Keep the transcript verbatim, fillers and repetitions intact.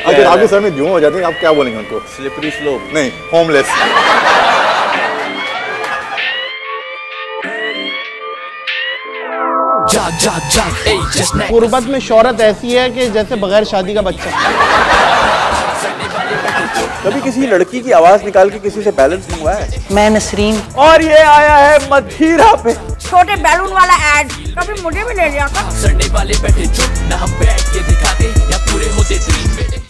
अगर आपके सर में धुआं हो जाते हैं आप क्या बोलेंगे उनको? स्लिपरी स्लोप नहीं, होमलेस। जाग जाग जाग ए जस्ट नेक्स्ट। गुर्बत में शोहरत ऐसी है कि जैसे बगैर शादी का बच्चा। कभी किसी लड़की की आवाज निकाल के किसी से बैलेंस मंगवाया है? मैं नसरीन। और ये आया है मथुरा पे छोटे बैलून वाला एड, कभी मुझे भी ले लिया था। सड़ने वाले बैठे चुप ना हम बैठ के दिखाते या पूरे होते ड्रीम में।